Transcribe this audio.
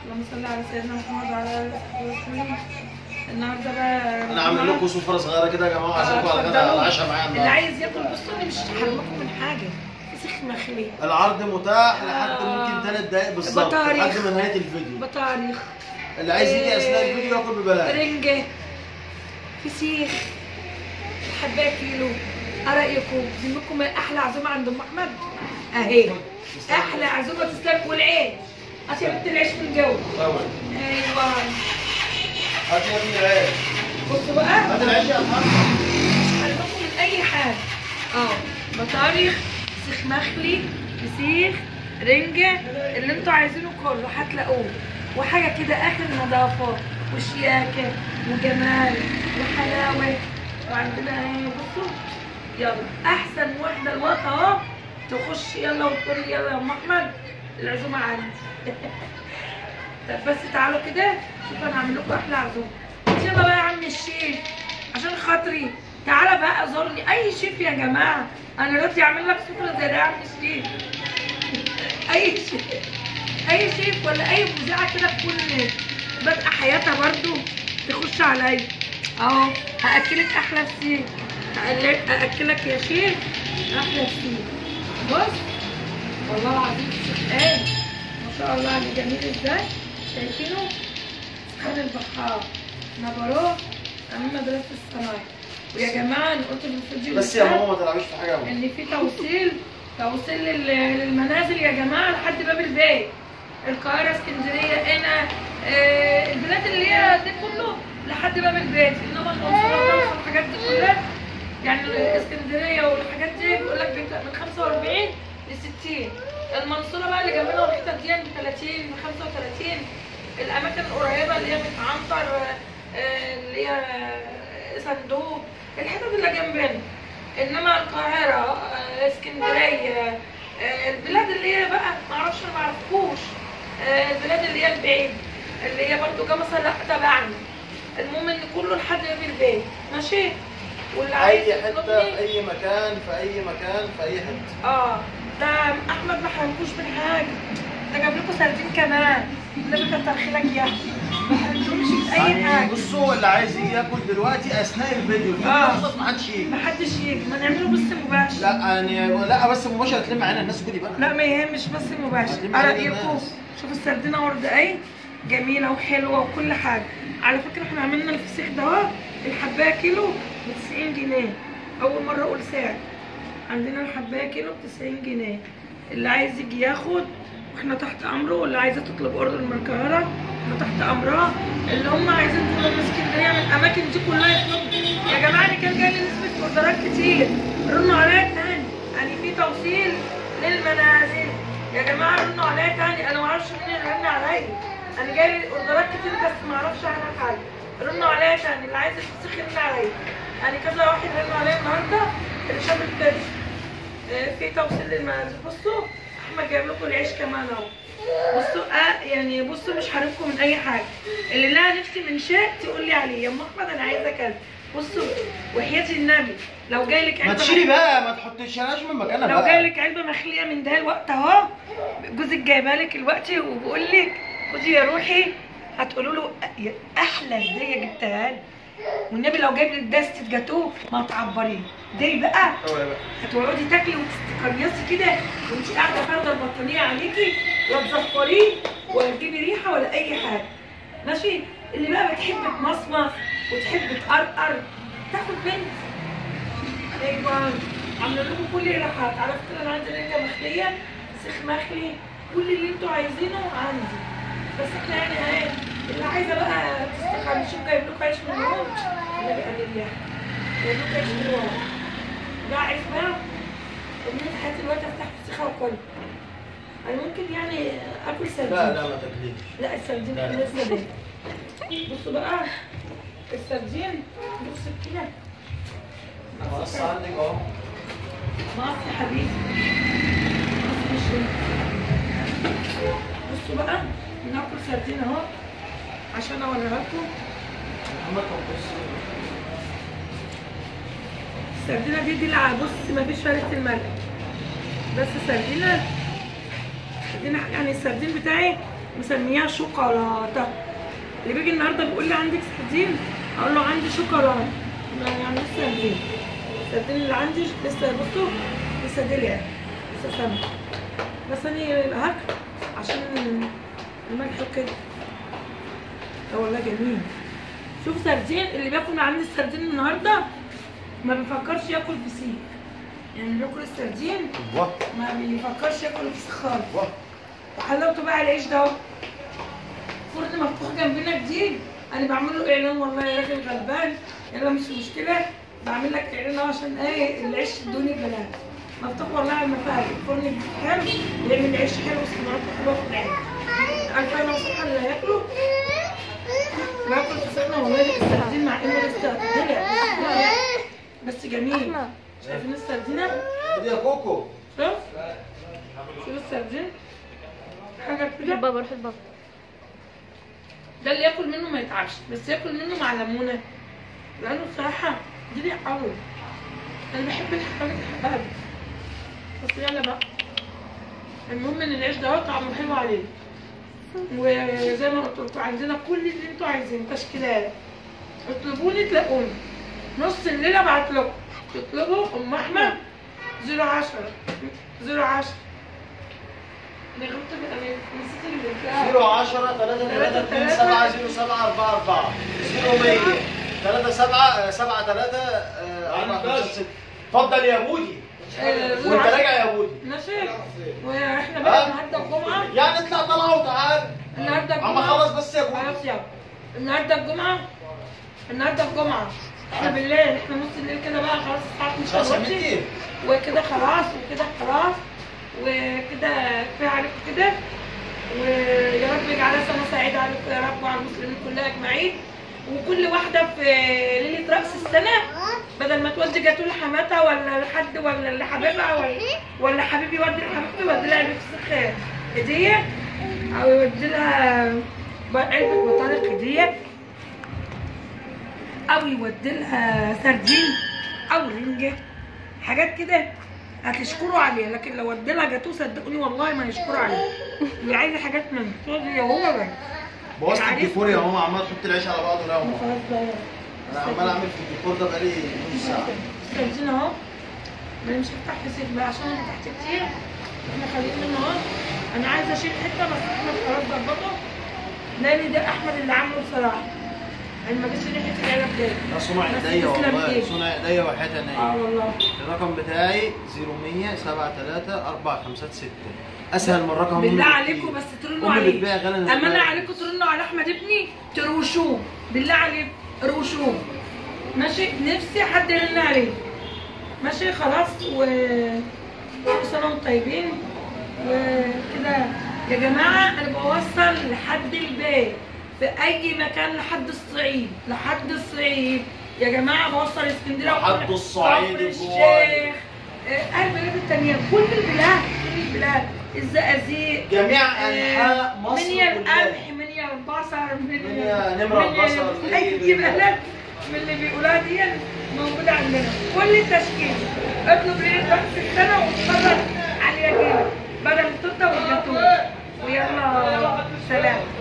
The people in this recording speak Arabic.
اللهم صل على سيدنا محمد وعلى اله وصحبه وسلم. النهارده بقى انا عامل لكم سفره صغيره كده يا جماعه عشانكم على الغدا على العشاء معايا اللي النهارده. عايز ياكل بصوا انا مش هحرمكم من حاجه. فسيخ مخلي العرض متاح لحد ممكن 3 دقايق بالظبط لحد ما نهايه الفيديو. بطاريخ اللي عايز يجي اثناء الفيديو ياكل ببلاش. رنجه فسيخ حبايه كيلو. ايه رايكم؟ ذمكم احلى عزومه عند ام احمد اهي. احلى عزومه تستاهل. والعيش هات يا بنت العيش من جوه. طبعا ايوه هات يا ابني العيش. بصوا بقى هات العيش يا محمد. مش هلبكم من اي حاجه. بطاريخ فسيخ مخلي فسيخ رنجه اللي انتوا عايزينه كله هتلاقوه. وحاجه كده اخر نظافه وشياكه وجمال وحلاوه. وعندنا ايه بصوا يلا احسن واحده الوقت اهو تخش يلا وتقول لي يلا يا ام احمد العزومه عندي. طب بس تعالوا كده شوفوا انا هعمل لكم احلى عزومه. يلا بقى يا عم الشيف عشان خاطري تعالى بقى زورني. اي شيف يا جماعه انا راضي اعمل لك سفره زي ده يا عم الشيف. اي شيف ولا اي مذيعه كده تكون بادئه حياتها برضو تخش عليا اهو. هاكلك احلى فسيخ. هاكلك يا شيف احلى فسيخ. بص والله العظيم فسيخ ايه ما شاء الله عليه جميل ازاي. شايفينه؟ سبحان البحار نبروه امام مدرسه الصنايع. ويا جماعه انا قلت في الفيديو بس يا ماما ما تلعبيش في حاجه ان في توصيل للمنازل يا جماعه لحد باب البيت. القاهره اسكندريه هنا البلاد اللي هي دي كله لحد باب البيت. انما المنصوره والحاجات دي كلها يعني اسكندريه والحاجات دي بيقول لك من 45 ل 60. المنصوره بقى اللي جنبنا والحتت دي ب 30 ب 35. الاماكن القريبه اللي هي متعنطر اللي هي صندوق الحتت اللي جنبنا. انما القاهره اسكندريه البلاد اللي هي بقى معرفش انا معرفكوش البلاد اللي هي البعيد اللي هي برضو جمصه لا تبعنا. المهم ان كله لحد باب البيت ماشي. واللي عايز اي حته في اي مكان في اي مكان في اي حته. ده احمد ما حرمكوش من حاجه. ده جاب لكم سردين كمان. النبي كتر خيرك يا احمد ما حرمتوش من اي حاجه. بصوا اللي عايز يجي ياكل دلوقتي اثناء الفيديو خلاص ما حدش يجي. ما حدش يجي. ما نعمله بس مباشر. لا يعني لا بس مباشر تلم معانا الناس كلي بقى. لا ما يهمش بس مباشر. ايه رايكم؟ شوفوا السردينه ورد ايه جميله وحلوه وكل حاجه. على فكره احنا عملنا الفسيخ ده اهو الحبايه كيلو ب 90 جنيه. اول مره اقول سعر. عندنا الحبايه كيلو ب 90 جنيه. اللي عايز يجي ياخد واحنا تحت امره. واللي عايزه تطلب اوردر من القاهره احنا تحت امرها. اللي هم عايزين يطلبوا من اسكندريه من الاماكن دي كلها يطلبوا. يا جماعه انا كان جاي لي نسبه اوردرات كتير. رنوا عليا تاني يعني في توصيل للمنازل. يا جماعه رنوا عليا تاني. انا ما اعرفش مين اللي رن عليا. انا جاي لي اوردرات كتير بس ما اعرفش عنها حاجه. رنوا عليا تاني. اللي عايز الفسيخ يرن عليا. يعني كذا واحد رنوا عليا النهارده اللي شاف الفيديو. في توصيل للمنازل. بصوا احمد جايب لكم العيش كمان اهو. بصوا يعني بصوا مش هحرمكم من اي حاجه. اللي لها نفسي من شيء تقول لي عليه يا ام احمد انا عايزه كذا. بصوا وحياه النبي لو جاي لك علبه ما تشيلي بقى ما تحطيشهاش من مكانها لو بقى. جاي لك علبه مخليه من ده الوقت اهو جوزك جايبها لك الوقت وبقول لك خدي يا روحي هتقولوا له احلى هديه جبتها لي. والنبي لو جايب لك دستة جاتوه ما تعبريه دي بقى هتقعدي تاكلي وتستقريصي كده وانت قاعده فارده البطانيه عليكي لا تزفريه ولا تجيبي ريحه ولا اي حاجه ماشي. اللي بقى بتحب تمصمص وتحب تقرقر تاخد بنت. ايوه عامله لكم كل الراحات. على فكره انا عندي رنجه مخليه فسيخ مخلي كل اللي انتوا عايزينه عندي. بس احنا يعني ايه اللي عايزه بقى تستخدم. شوف جايب لكم عيش من اليوم النبي قال لي جايب لكم عيش من اليوم ده عيش بقى. امنية حياتي دلوقتي افتح فسيخه واكلها. انا ممكن يعني اكل سردين. لا ما تاكليش. لا السردين لسه ده. بصوا بقى السردين بصوا كده مقص عندك اهو. مقص يا حبيبي مقص مش بصوا بقى بناكل سردين اهو عشان اوريها لكم. السردينه دي بص مفيش فرقه الملح. بس سردينه يعني السردين بتاعي مسميها شوكولاته. اللي بيجي النهارده بيقول لي عندك سردين، اقول له عندي شوكولاته. يعني لسه سردين، السردين اللي عندي لسه بصوا لسه دلع، لسه سمك، بس انا هاكل عشان الملح وكده. اه والله جميل. شوف سردين، اللي بياكل من عندي السردين النهارده ما بيفكرش ياكل فسيخ، يعني اللي بياكل السردين ما بيفكرش ياكل فسيخ خالص. وحلاوته بقى العيش ده اهو، فرن مفتوح جنبنا جديد، انا بعمل له اعلان والله يا راجل غلبان، يلا مش مشكله بعمل لك اعلان اهو عشان ايه العيش الدوني ببلاش. مفتوح والله على المفارق، فرن جديد حلو بيعمل عيش حلو وصناعته حلوه في العيش. عارفه انا وصحى اللي هياكله باكل فسيخنا والله السردين مع انه لسه طلع بس جميل. شايفين السردينه؟ يا كوكو شوف السردين حاجه كده. بابا روح البابا. ده اللي ياكل منه ما يتعبش، بس ياكل منه مع ليمونه، لانه بصراحه دي ليه قوي. انا بحب الحاجات الحباب بس يلا بقى. المهم ان العيش ده طعمه حلو عليه، وزي ما قلت لكم عندنا كل اللي انتوا عايزينه تشكيلات. اطلبوني تلاقوني، نص الليل ابعت لكم. تطلبوا ام احمد 010 نسيت اللي 010 332 70744 0100 37 73 456. اتفضل يا بودي وانت راجع يا بودي. ماشي. واحنا بقى النهارده الجمعه، يعني اطلع طلع وتعال النهارده الجمعه. اما خلص بس يا بودي. خلاص يلا النهارده الجمعه احنا بالليل، احنا نص الليل كده بقى خلاص الساعه 12 وكده خلاص وكده كفايه عليكم كده. ويا رب يجعلها سنه سعيده عليكم يا رب وعلى المسلمين كلها اجمعين. وكل واحده في ليله راس السنه بدل ما تودي جاتوه لحماتها ولا لحد ولا لحبيبها ولا حبيبي يودي لحبيبته يودي لها فسيخ هديه، او يودي لها علبه بطارق هديه، او يودي لها سردين او رنجه، حاجات كده هتشكروا عليها. لكن لو ودي لها جاتوه صدقوني والله ما يشكروا عليها. اللي عايزه حاجات من يا هو بقى بوظت الديكور يا ماما، عمال تحط العيش على بعضه. لا يا ماما خلاص بقى انا عمال اعمل في الديكور ده بقالي نص ساعه. السردين اهو ما مش هفتح فسيخ بقى عشان انا فتحت كتير، احنا خاليين منه اهو. انا عايزه اشيل حته بس احمد خلاص ظبطه، لان ده احمد اللي عامله بصراحه. انا ما جبتش ريحه العلب ده. ده صنع ايديا والله، صنع ايديا وحياتي انا. والله. الرقم بتاعي 0100 73 456. اسهل من رقم بالله عليكم بس ترنوا عليه. بتبيع غلا. امانه عليكم ترنوا على احمد ابني تروشوه، بالله عليكم روشوه. ماشي، نفسي حد يرن عليه. ماشي خلاص. كل سنه وانتم طيبين وكده يا جماعه. انا بوصل لحد البيت في اي مكان، لحد الصعيد يا جماعه. بوصل اسكندريه لحد الصعيد الشيخ البلاد التانية، كل البلاد الزقازيق، جميع انحاء مصر، منيا القمح، منيا البصر، منيا نمرة البصر، اي بلد من اللي بيقولوها دي موجوده عندنا. كل التشكيل اطلب ليله راس السنه واتفرج على اليجيله بدل التورته والجاتوه. ويلا سلام.